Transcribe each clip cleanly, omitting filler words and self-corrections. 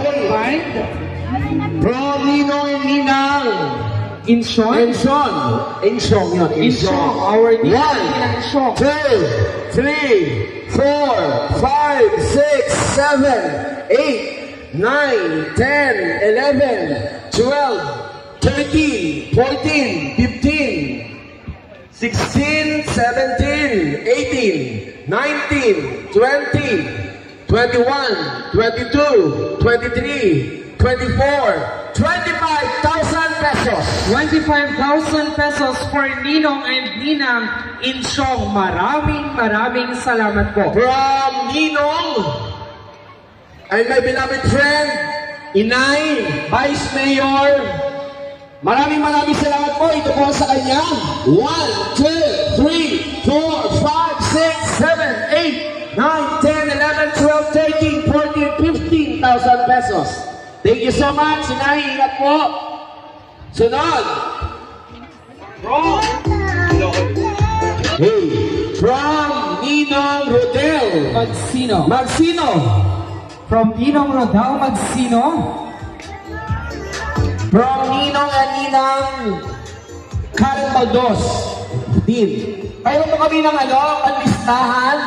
Find. From Ninong and Ninang. Inshon. Inshon. Inshon yun. Inshon. Our Ninang and Inshon. 1, 2, 3, 4, 5, 6, 7, 8, 9, 10, 11, 12, 13, 14, 15, 16, 17, 18, 19, 20, 21, 22, 23, 24, 25,000 pesos. 25,000 pesos for Ninong and Ninang Inshong. Maraming salamat po. From Ninong and my beloved friend, Inay, Vice Mayor, maraming salamat po. Ito po sa kanya. 1, 2, 3, 4, 5, 6, 7, 8, 9, 10, 11, 12, 13, 14, 15,000 pesos. Thank you so much, Inay. Ingat po. Sunod. From Ninong Rodel Magsino. From Ninong Rodel Magsino. From Ninong and Ninang Karen Baldos. Din. Mayroon po kami ng panlistahan.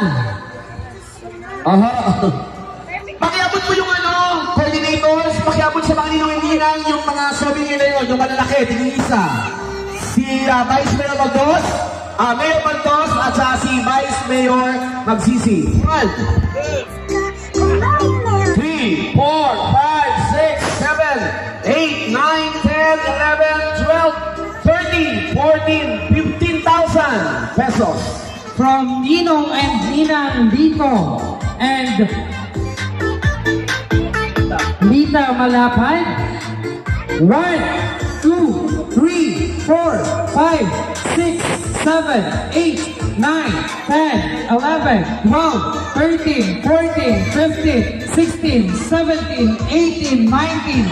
Pakiabot po yung coordinators, pakiabot sa mga Ninong and Ninang yung mga sabi nila yun, yung malalaki, tigil-isa. Si Vice Mayor Baldos, Mayor Baldos, at si Vice Mayor Magsisi. 1, 3, 4, 5, 6, 7, 8, 9, 10, 11, 12, 13, 14, 15,000 pesos. From Ninong and Ninang Dito and Lita Malapad. 1, 2, 3, 4, 5, 6, 7, 8, 9, 10, 11, 12, 13, 14, 15, 16, 17, 18, 19,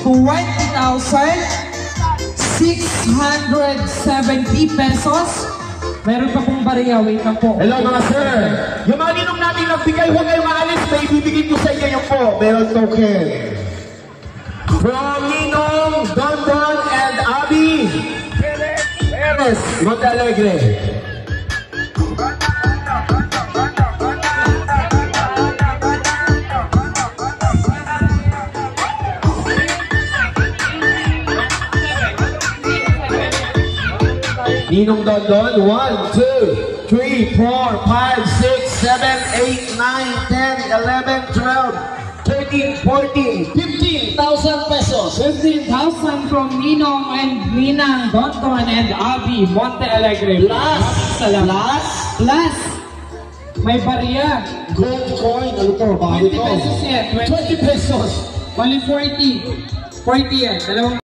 20,670 pesos. Meron pa pong bariya. Wait lang po. Hello mga sir. Yung mga Ninong natin nagbigay, huwag kayong maalis. May ibibigay ko sa inyo yung po. Meron token. From Ninong, Don and Abby Perez, Monte Alegre. Ninong Don, 1, 2, 3, 4, 5, 6, 7, 8, 9, 10, 11, 12, 13, 14, 15,000 pesos. 15,000 from Ninong and Ninang Donton and Abby Monte Alegre. Plus, may bariya. Gold coin, ano to? 20 pesos yan. 20 pesos. Only 40. 40 yan.